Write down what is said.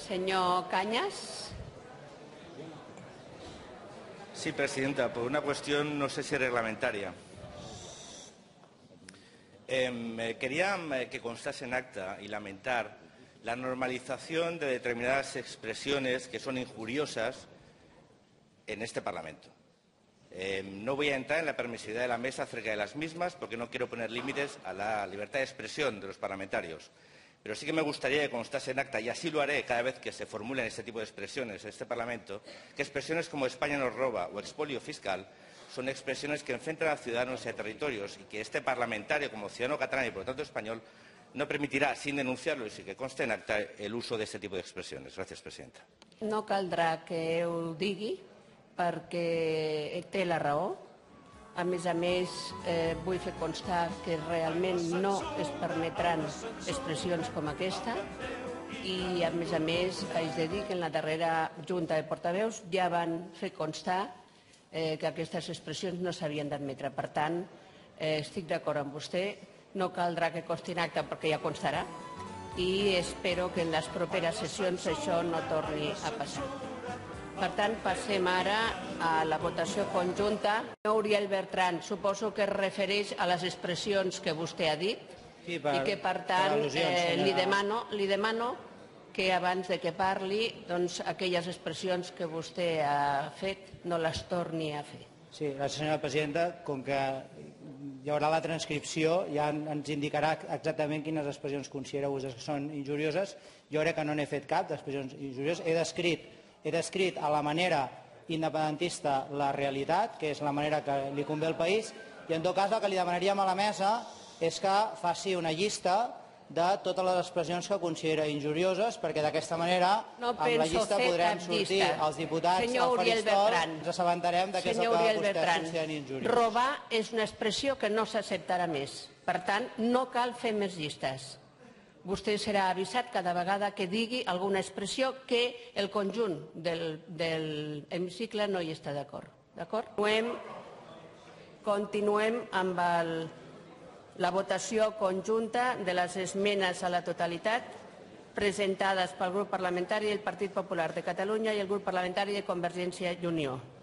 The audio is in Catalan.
Senyor Cañas. Sí, presidenta, por una cuestión no sé si reglamentaria. Quería que constase en acta y lamentar la normalización de determinadas expresiones que son injuriosas en este Parlamento. No voy a entrar en la permisividad de la mesa acerca de las mismas porque no quiero poner límites a la libertad de expresión de los parlamentarios. Pero sí que me gustaría que constase en acta, y así lo haré cada vez que se formulen este tipo de expresiones en este Parlamento, que expresiones como España nos roba o expolio fiscal son expresiones que enfrentan a ciudadanos y a territorios y que este parlamentario, como ciudadano catalán y por lo tanto español, no permitirá, sin denunciarlo y sin que conste en acta, el uso de este tipo de expresiones. Gracias, presidenta. No caldrà que ho digui perquè té la raó. A més, vull fer constar que realment no es permetran expressions com aquesta i, a més, haig de dir que en la darrera Junta de Portaveus ja van fer constar que aquestes expressions no s'havien d'admetre. Per tant, estic d'acord amb vostè, no caldrà que consti en acta perquè ja constarà i espero que en les properes sessions això no torni a passar. Per tant, passem ara a la votació conjunta. Uriel Bertran, suposo que es refereix a les expressions que vostè ha dit i que, per tant, li demano que abans de que parli, doncs, aquelles expressions que vostè ha fet no les torni a fer. Sí, gràcies, senyora presidenta. Com que hi haurà la transcripció, ja ens indicarà exactament quines expressions considera vostè que són injurioses. Jo crec que no n'he fet cap d'expressions injurioses. He descrit a la manera independentista la realitat, que és la manera que li convé al país, i en tot cas el que li demanaríem a la mesa és que faci una llista de totes les expressions que considera injurioses, perquè d'aquesta manera amb la llista podrem sortir els diputats al faristol, ens assabentarem que és el que vostès consideren injuriós. Robar és una expressió que no s'acceptarà més. Per tant, no cal fer més llistes. Vostè serà avisat cada vegada que digui alguna expressió que el conjunt del hemicicle no hi està d'acord. Continuem amb la votació conjunta de les esmenes a la totalitat presentades pel grup parlamentari del Partit Popular de Catalunya i el grup parlamentari de Convergència i Unió.